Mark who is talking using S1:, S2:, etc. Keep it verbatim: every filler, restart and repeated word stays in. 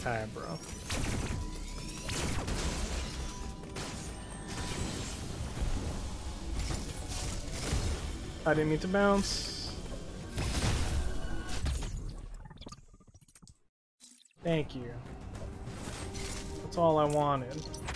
S1: Alright, bro. I didn't mean to bounce. Thank you. That's all I wanted.